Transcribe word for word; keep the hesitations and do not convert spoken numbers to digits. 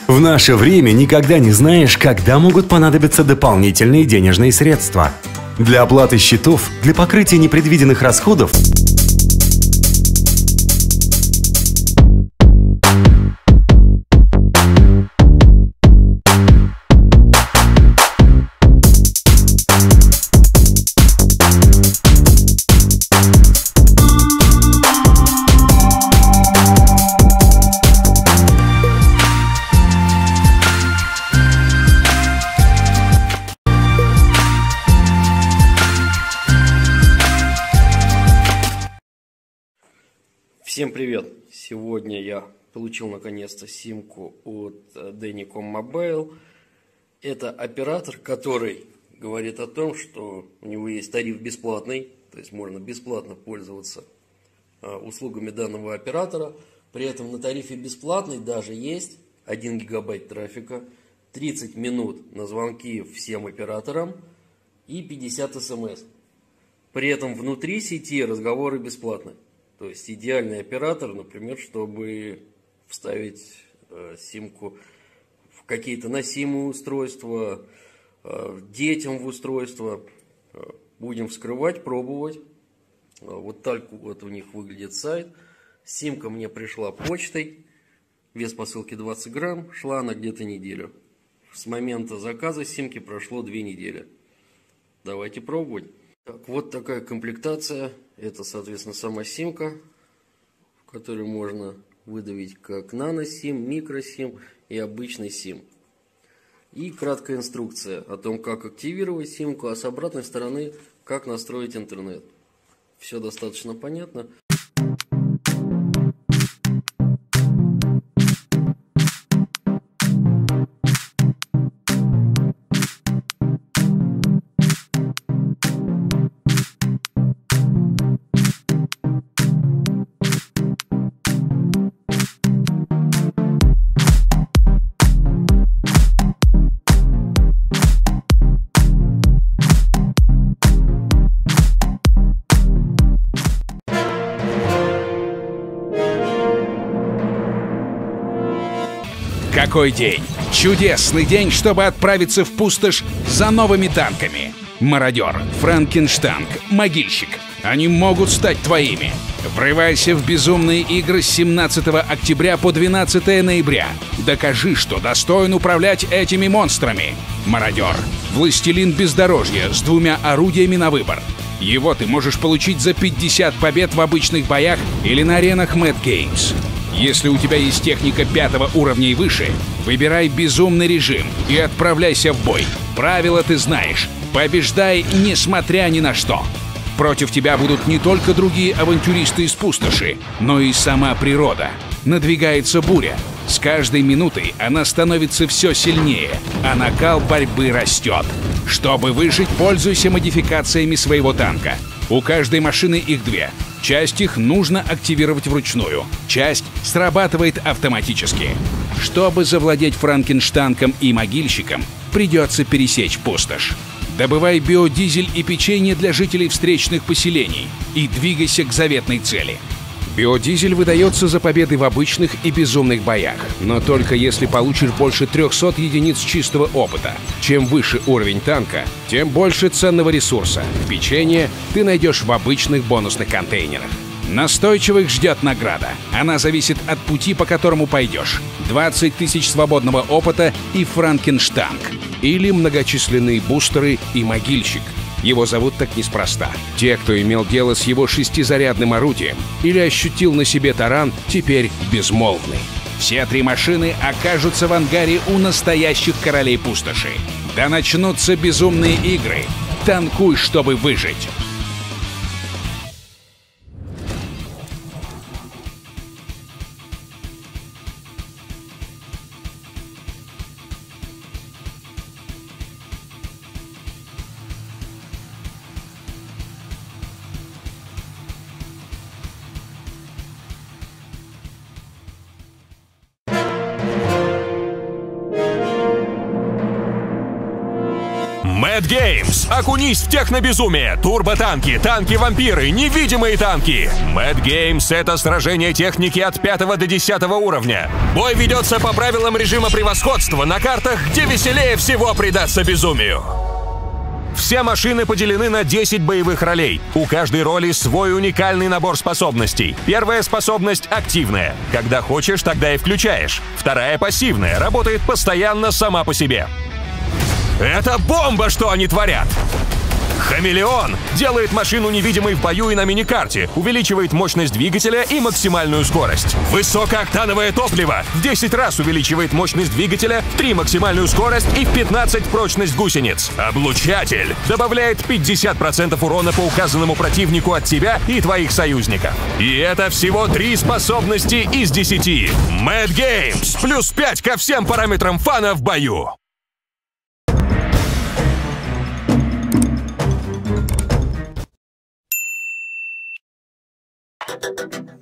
В наше время никогда не знаешь, когда могут понадобиться дополнительные денежные средства. Для оплаты счетов, для покрытия непредвиденных расходов Всем привет! Сегодня я получил наконец-то симку от Деником Mobile. Это оператор, который говорит о том, что у него есть тариф бесплатный, то есть можно бесплатно пользоваться услугами данного оператора. При этом на тарифе бесплатный даже есть один гигабайт трафика, тридцать минут на звонки всем операторам и пятьдесят смс. При этом внутри сети разговоры бесплатны. То есть идеальный оператор, например, чтобы вставить э, симку в какие-то носимые устройства, э, детям в устройства. Э, будем вскрывать, пробовать. Э, вот так вот у них выглядит сайт. Симка мне пришла почтой. Вес посылки двадцать грамм. Шла она где-то неделю. С момента заказа симки прошло две недели. Давайте пробовать. Так, вот такая комплектация. Это, соответственно, сама симка, в которой можно выдавить как нано-сим, микро-сим и обычный сим. И краткая инструкция о том, как активировать симку, а с обратной стороны, как настроить интернет. Все достаточно понятно. Какой день! Чудесный день, чтобы отправиться в пустошь за новыми танками. Мародер, Франкенштанг, Могильщик. Они могут стать твоими. Врывайся в безумные игры с семнадцатого октября по двенадцатое ноября. Докажи, что достоин управлять этими монстрами. Мародер. Властелин бездорожья с двумя орудиями на выбор. Его ты можешь получить за пятьдесят побед в обычных боях или на аренах Mad Games. Если у тебя есть техника пятого уровня и выше, выбирай безумный режим и отправляйся в бой. Правила ты знаешь. Побеждай, несмотря ни на что. Против тебя будут не только другие авантюристы из пустоши, но и сама природа. Надвигается буря. С каждой минутой она становится все сильнее, а накал борьбы растет. Чтобы выжить, пользуйся модификациями своего танка. У каждой машины их две. Часть их нужно активировать вручную, часть срабатывает автоматически. Чтобы завладеть Франкенштангом и Могильщиком, придется пересечь пустошь. Добывай биодизель и печенье для жителей встречных поселений и двигайся к заветной цели. Биодизель выдается за победы в обычных и безумных боях, но только если получишь больше трёхсот единиц чистого опыта. Чем выше уровень танка, тем больше ценного ресурса. Печенье ты найдешь в обычных бонусных контейнерах. Настойчивых ждет награда. Она зависит от пути, по которому пойдешь. двадцать тысяч свободного опыта и Франкенштанг. Или многочисленные бустеры и Могильщик. Его зовут так неспроста. Те, кто имел дело с его шестизарядным орудием или ощутил на себе таран, теперь безмолвны. Все три машины окажутся в ангаре у настоящих королей пустоши. Да начнутся безумные игры. Танкуй, чтобы выжить. Mad Mad Games. Окунись в технобезумие. Турботанки, танки-вампиры, невидимые танки. Mad Games — это сражение техники от пятого до десятого уровня. Бой ведется по правилам режима превосходства на картах, где веселее всего предаться безумию. Все машины поделены на десять боевых ролей. У каждой роли свой уникальный набор способностей. Первая способность — активная. Когда хочешь, тогда и включаешь. Вторая — пассивная. Работает постоянно сама по себе. Это бомба, что они творят! Хамелеон делает машину невидимой в бою и на миникарте, увеличивает мощность двигателя и максимальную скорость. Высокооктановое топливо в десять раз увеличивает мощность двигателя, в три максимальную скорость и в пятнадцать прочность гусениц. Облучатель добавляет пятьдесят процентов урона по указанному противнику от тебя и твоих союзников. И это всего три способности из десяти. Mad Games плюс пять ко всем параметрам фана в бою. Thank you.